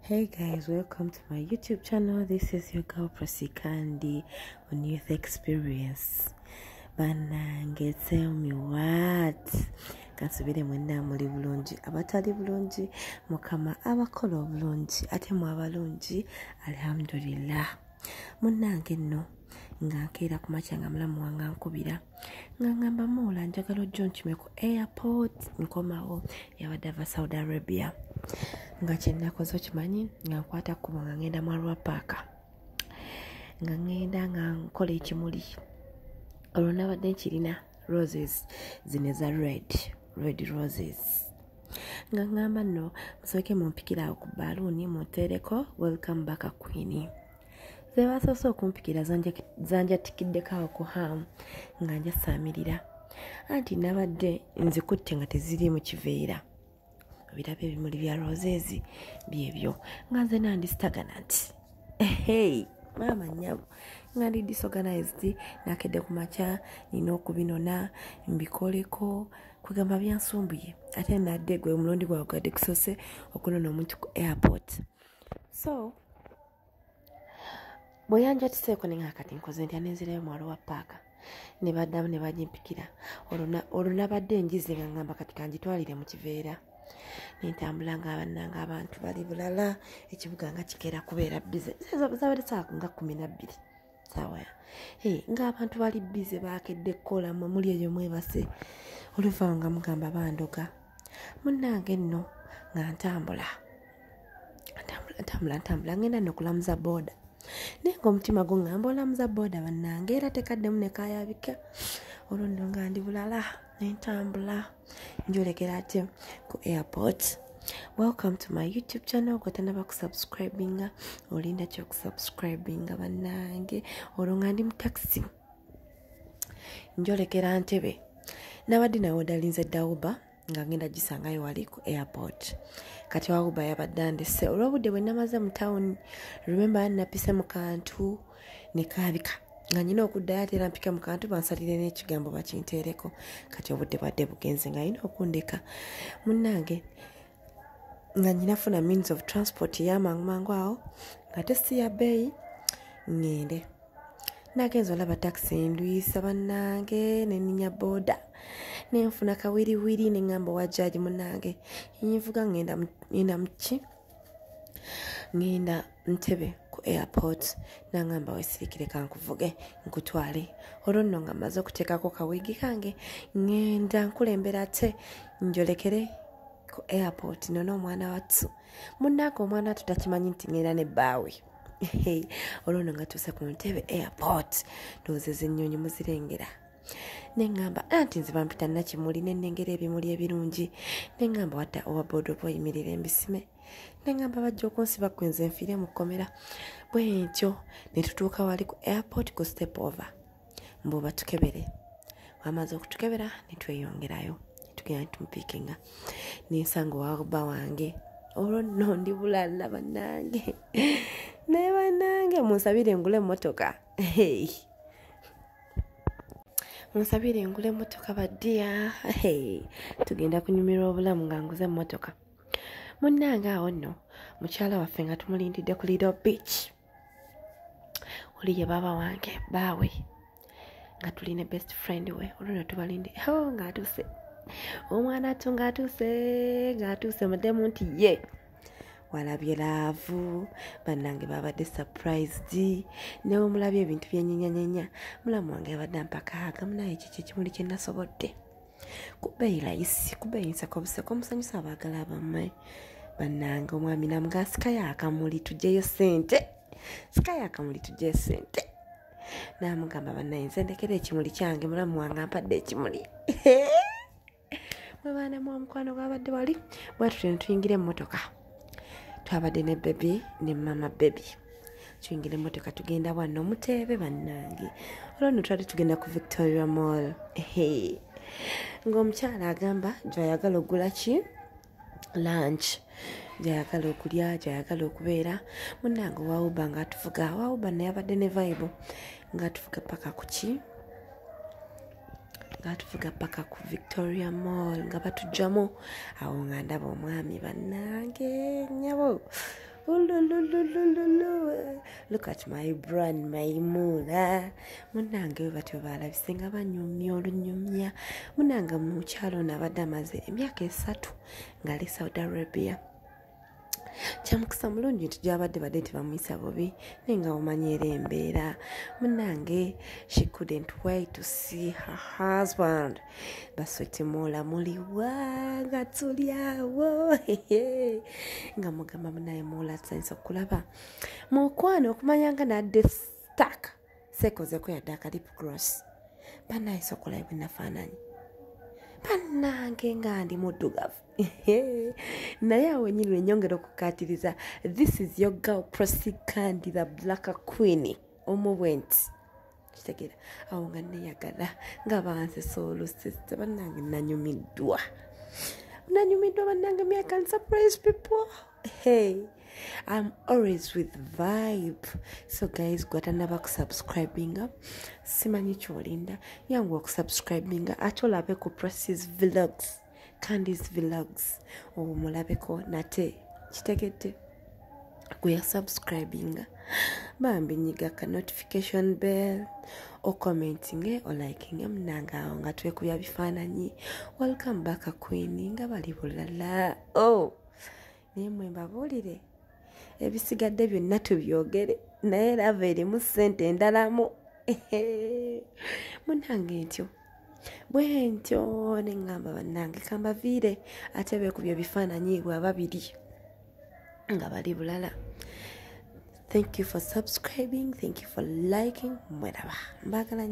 Hey guys, welcome to my YouTube channel. This is your girl Prasikandi on Youth Experience. Banange, tell me what? Kansubire mwenda muli bulungi abatali bulungi mukama abakola obulungi ate mu abalungi alhamdulillah. Munange nno nga nkeera ku makya nga mulamu wange nkubira nga ngamba muula njagala ojja onkime ku airport nkomawo yabadde ava Saudi Arabia nga kyenakoze okimanyi nga nkwata kkubo nga ngenda mu Arua Park nga ngenda nga nkola ekimuli olwo nabadde nkirina roses zino eza red roses nga ngamba nno musooke mumpikira awo ku baluuni muteereko welcome back queen. Ze basoose okumpikira zanjatikiddeko awo ku hamu nga njasaamirira anti nabadde nzikutte nga teziri mu kiveera birabo ebimuli bya roses byebyo nga nze nandisitagana nti hey maama nnyabo nga ndi disorganized nakedde ku makya nina okubinona mbikoleko kwegamba byansumbuye ate nadde gwe omulundi gwagadde kusoose okunona omuntu ku airport so bweyanja tuseeko nenga kati nkoze ntya nenzirayo mu Arua Park ne baddamu ne bagimpikira olwo nabadde njize nga ngamba kati kanjitwalire mu kiveera nentambula nga bannanga abantu bali bulala ekibuga nga kikeera kubeera bize zabadde saawa nga 12 saawa nga abantu bali bize bakedde kukola mwe muli eyo mwebase oluva nga mugamba bandoga munnange nno nga ntambula ngenda nokulamuza boda nenga omutima gungamba olamuza boda bannange era tekaddemu nekayabika olwo nno nga ndi bulala nentambula njolekera ate ku airport. Welcome to my YouTube channel. Gotanaba kusubscribinga olinda kyo kusubscribinga bannange olwo nga ndi mu taxi njolekera Ntebe nabadde nawe dalinze Dauba nga ngenda gisangayo wali ku airport kati wauba yabadde andese olwobudde bwe namaze mu town remember napise mu kantu ne kabika nga nyina okuddayo ate era mpika mu kantu bansalire n'ekigambo bakinteereko kati obudde bwadde bugenze nga yina okundeka munnange nga nyina funa means of transport y'amangu awo nga tesi ya bbeeyi ngende nagenza olaba taxi ndwisa bannange neninya boda nenfuna kawiriwiri neŋŋamba owa jaaji munnange nyivuga ngenda muki ngenda Ntebe ku airport naŋŋamba weesirikire kankuvuge nkutwale olwo nno nga mmaze okuteekako kawigi kange ngenda nkulembera ate njolekere ku airport nono omwana wattu munnange omwana wattu takimanyi nti ngenda ne bbaawe olwo nno nga tuuse ku Ntebe airport ndowooza ennyonyi muzirengera neŋŋamba anti nze bampita nakimuli nennengera ebimuli ebirungi neŋŋamba wadda owa boda oba oyimirira embisime neŋŋamba bajja okunsiba kwenze nfiire mu kkomera bwe ntyo ne tutuuka wali ku airport ku step over mbu batukebere wamaze okutukebera ne tweyongerayo tugenda tumpiikinga nensanga owauba wange olwo nno ndi bulala bannange naye bannange munsabire ngule emmotoka munsabire ngule emmotoka baddiya tugenda kunyumirwa obulamu nga nguze emmotoka munnange awo nno mukyala waffe nga tumulindidde ku Lido Beach oli ye baaba wange baawe nga tuline best friend we olwo nno tubalinde ng'atuuse omwana attu ng'atuuse muddemu nti ye walabye laavu bannange babadde surprised newe mulabye ebintu byenyenyanyenya mulamu wange yabadde ampakaaga munaye kiki ekimuli kye nasobodde kubeeyi layisi kubeeyi nseko buseko musanyusa abaagala bammwe bannange omwami namuga sikayo akamuli tugyeyo ssente namugamba bannaye nze ndekera ekimuli kyange mulamu wange ampadde ekimuli mwe baana mu omukwano gwabadde wali bwatutyo ne tuyingira emmotoka twabadde ne bebi ne mama bebi tuyingira emmotoka tugenda wano Muteebe bannange olwo nno twali tugenda ku Victoria Mall ng'omukyala agamba gy'ayagala okugula ki lunch gy'ayagala okulya gy'ayagala okubeera munnange owauba ng'atuvuga owauba naye yabadde ne vibe ng'atuvuga paka ku ki ng'atuvuga paka ku Victoria Mall nga batujjamu awo nga ndaba omwami bannange nnyabo Look at my brand Maimuna. Munange batyo balabise nga banyumya olunyumya. Munanga mukyalo nabadde amaze emyaka 3 ng'ali Saudi Arabia. Kyamukisa mulungi nti gy'abadde badde tebamuyisa bubi naye nga omanyi era embeera. Munange, she couldn't wait to see her husband. Baswetimoola muliwa nga tuli awo nga mugamba munaye moola tusanyusa okulaba mukwano okumanya nga nadde stuck seekozeko yadde akalip gloss. Banaye sokolayo bwe nafaananyi bannange nga ndi muddugavu naye awo nyini wenyongera okukatiriza. This is your girl Prissy Kandi, the black queen omubwenti kitegeera awo nga neyagala nga bansesa olusista. Bannange nanyumiddwa bannange. Me I can surprise people. Hey, I'm always with vibe. So guys, gwatanaba kusubscribinga simanyi kyolinda yangu okusubscribinga ate olabe ku Pressy's vlogs, Kandi's vlogs omulabeko nate kitegedde gwe yasubscribinga bambi nyiga ka notification bell o commenting o liking munanga awo nga twekubya bifaananyi. Welcome back queen nga bali bulala. Naye mwe mbabuulire ebisigadde byonna tubyogere naye lava erimu ssente endalamu munange ntyo bwe ntyo neŋŋamba bannange kambaviire ate beekubya bifaananyi bwe babiri nga bali bulala. Thank you for subscribing, thank you for liking. Mweraba mbagala.